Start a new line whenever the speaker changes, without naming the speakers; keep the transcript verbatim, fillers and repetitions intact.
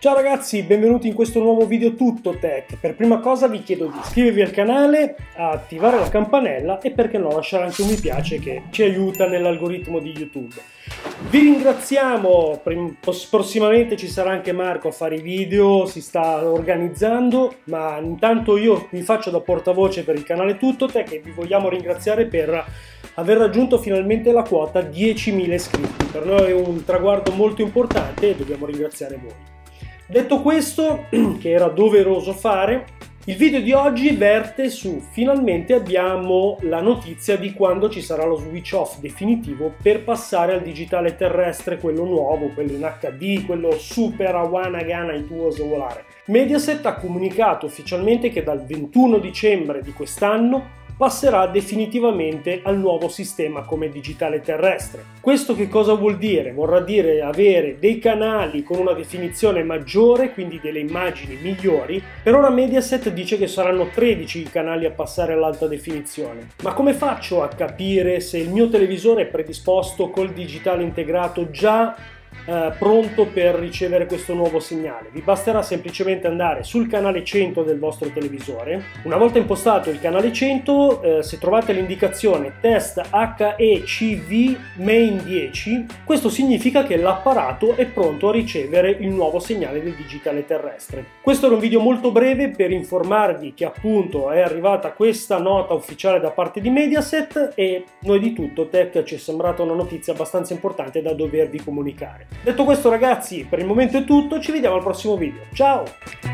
Ciao ragazzi, benvenuti in questo nuovo video tutto tech. Per prima cosa vi chiedo di iscrivervi al canale, attivare la campanella e perché no lasciare anche un mi piace che ci aiuta nell'algoritmo di YouTube. Vi ringraziamo, prossimamente ci sarà anche Marco a fare i video, si sta organizzando, ma intanto io mi faccio da portavoce per il canale Tutto Tech e vi vogliamo ringraziare per aver raggiunto finalmente la quota diecimila iscritti. Per noi è un traguardo molto importante e dobbiamo ringraziare voi. Detto questo, che era doveroso fare, il video di oggi verte su finalmente abbiamo la notizia di quando ci sarà lo switch off definitivo per passare al digitale terrestre, quello nuovo, quello in acca di, quello super awana gana in tuo volare. Mediaset ha comunicato ufficialmente che dal ventuno dicembre di quest'anno passerà definitivamente al nuovo sistema come digitale terrestre. Questo che cosa vuol dire? Vorrà dire avere dei canali con una definizione maggiore, quindi delle immagini migliori. Per ora Mediaset dice che saranno tredici i canali a passare all'alta definizione. Ma come faccio a capire se il mio televisore è predisposto col digitale integrato già Uh, pronto per ricevere questo nuovo segnale? Vi basterà semplicemente andare sul canale cento del vostro televisore. Una volta impostato il canale cento, uh, se trovate l'indicazione test H E C V main dieci, questo significa che l'apparato è pronto a ricevere il nuovo segnale del digitale terrestre. Questo era un video molto breve per informarvi che appunto è arrivata questa nota ufficiale da parte di Mediaset e noi di Tutto Tech ci è sembrata una notizia abbastanza importante da dovervi comunicare. Detto questo ragazzi, per il momento è tutto, ci vediamo al prossimo video. Ciao!